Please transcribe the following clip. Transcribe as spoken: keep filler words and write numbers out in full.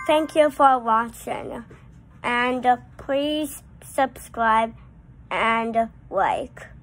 thank you for watching. And uh, please subscribe and like.